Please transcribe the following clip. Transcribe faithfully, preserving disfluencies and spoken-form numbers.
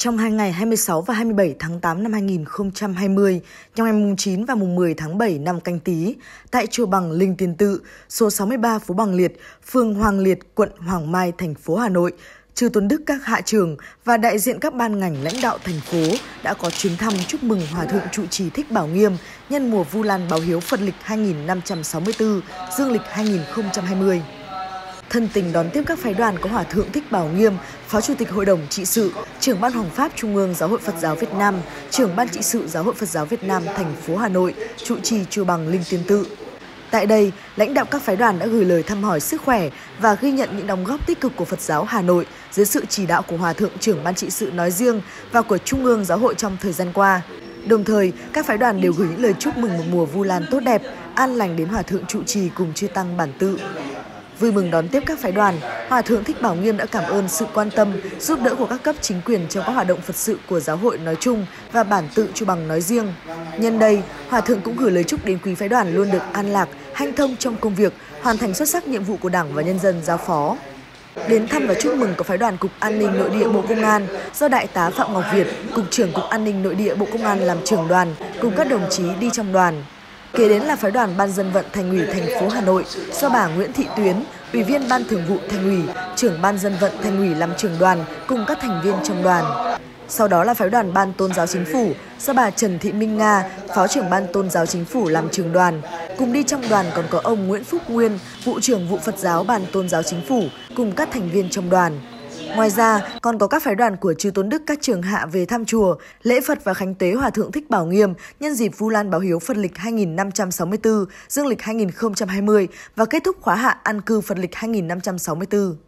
Trong hai ngày hai mươi sáu và hai mươi bảy tháng tám năm hai nghìn không trăm hai mươi, trong ngày chín và mười tháng bảy năm Canh Tý, tại chùa Bằng Linh Tiên Tự, số sáu mươi ba phố Bằng Liệt, phường Hoàng Liệt, quận Hoàng Mai, thành phố Hà Nội, chư Tôn Đức các hạ trưởng và đại diện các ban ngành lãnh đạo thành phố đã có chuyến thăm chúc mừng Hòa thượng trụ trì Thích Bảo Nghiêm nhân mùa Vu Lan báo hiếu Phật lịch hai nghìn năm trăm sáu mươi tư, dương lịch hai nghìn không trăm hai mươi. Thân tình đón tiếp các phái đoàn có Hòa thượng Thích Bảo Nghiêm, Phó Chủ tịch Hội đồng trị sự, Trưởng ban Hoằng pháp Trung ương Giáo hội Phật giáo Việt Nam, Trưởng ban trị sự Giáo hội Phật giáo Việt Nam thành phố Hà Nội, trụ trì chùa Bằng Linh Tiên Tự. Tại đây, lãnh đạo các phái đoàn đã gửi lời thăm hỏi sức khỏe và ghi nhận những đóng góp tích cực của Phật giáo Hà Nội dưới sự chỉ đạo của Hòa thượng Trưởng ban trị sự nói riêng và của Trung ương Giáo hội trong thời gian qua. Đồng thời, các phái đoàn đều gửi những lời chúc mừng một mùa Vu Lan tốt đẹp, an lành đến Hòa thượng trụ trì cùng chư tăng bản tự. Vui mừng đón tiếp các phái đoàn, Hòa thượng Thích Bảo Nghiêm đã cảm ơn sự quan tâm, giúp đỡ của các cấp chính quyền trong các hoạt động Phật sự của giáo hội nói chung và bản tự chùa Bằng nói riêng. Nhân đây, Hòa thượng cũng gửi lời chúc đến quý phái đoàn luôn được an lạc, hanh thông trong công việc, hoàn thành xuất sắc nhiệm vụ của Đảng và nhân dân giao phó. Đến thăm và chúc mừng có phái đoàn Cục An ninh Nội địa Bộ Công an do Đại tá Phạm Ngọc Việt, Cục trưởng Cục An ninh Nội địa Bộ Công an làm trưởng đoàn, cùng các đồng chí đi trong đoàn. Kế đến là phái đoàn Ban Dân vận Thành ủy thành phố Hà Nội do bà Nguyễn Thị Tuyến, Ủy viên Ban Thường vụ Thành ủy, Trưởng Ban Dân vận Thành ủy làm trưởng đoàn cùng các thành viên trong đoàn. Sau đó là phái đoàn Ban Tôn giáo Chính phủ do bà Trần Thị Minh Nga, Phó trưởng Ban Tôn giáo Chính phủ làm trưởng đoàn. Cùng đi trong đoàn còn có ông Nguyễn Phúc Nguyên, Vụ trưởng Vụ Phật giáo Ban Tôn giáo Chính phủ cùng các thành viên trong đoàn. Ngoài ra, còn có các phái đoàn của chư Tôn Đức các trường hạ về thăm chùa, lễ Phật và khánh tế Hòa thượng Thích Bảo Nghiêm nhân dịp Vu Lan báo hiếu Phật lịch hai nghìn năm trăm sáu mươi tư, dương lịch hai nghìn không trăm hai mươi và kết thúc khóa hạ an cư Phật lịch hai nghìn năm trăm sáu mươi tư.